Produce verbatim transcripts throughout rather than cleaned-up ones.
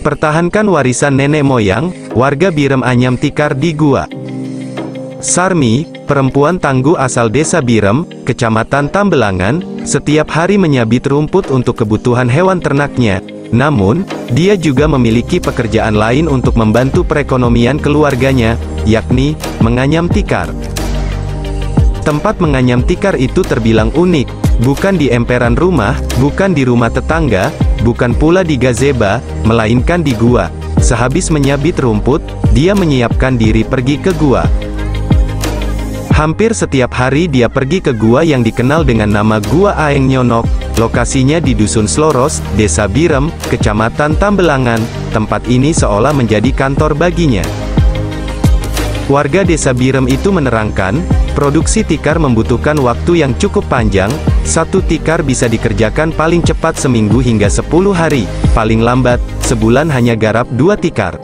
Pertahankan warisan nenek moyang, warga Birem Anyam Tikar di Gua. Sarmi, perempuan tangguh asal desa Birem, kecamatan Tambelangan, setiap hari menyabit rumput untuk kebutuhan hewan ternaknya. Namun, dia juga memiliki pekerjaan lain untuk membantu perekonomian keluarganya, yakni, menganyam tikar. Tempat menganyam tikar itu terbilang unik, bukan di emperan rumah, bukan di rumah tetangga, bukan pula di gazebo, melainkan di gua. Sehabis menyabit rumput, dia menyiapkan diri pergi ke gua. Hampir setiap hari dia pergi ke gua yang dikenal dengan nama Gua Aeng Nyonok. Lokasinya di Dusun Sloros, Desa Birem, Kecamatan Tambelangan. Tempat ini seolah menjadi kantor baginya. Warga Desa Birem itu menerangkan, produksi tikar membutuhkan waktu yang cukup panjang. Satu tikar bisa dikerjakan paling cepat seminggu hingga sepuluh hari, paling lambat, sebulan hanya garap dua tikar.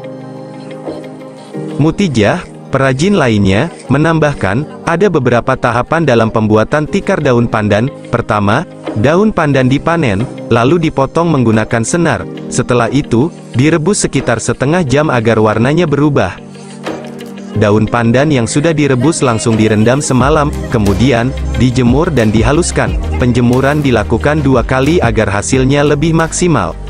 Mutijah, perajin lainnya, menambahkan, ada beberapa tahapan dalam pembuatan tikar daun pandan. Pertama, daun pandan dipanen, lalu dipotong menggunakan senar. Setelah itu, direbus sekitar setengah jam agar warnanya berubah. Daun pandan yang sudah direbus langsung direndam semalam, kemudian, dijemur dan dihaluskan. Penjemuran dilakukan dua kali agar hasilnya lebih maksimal.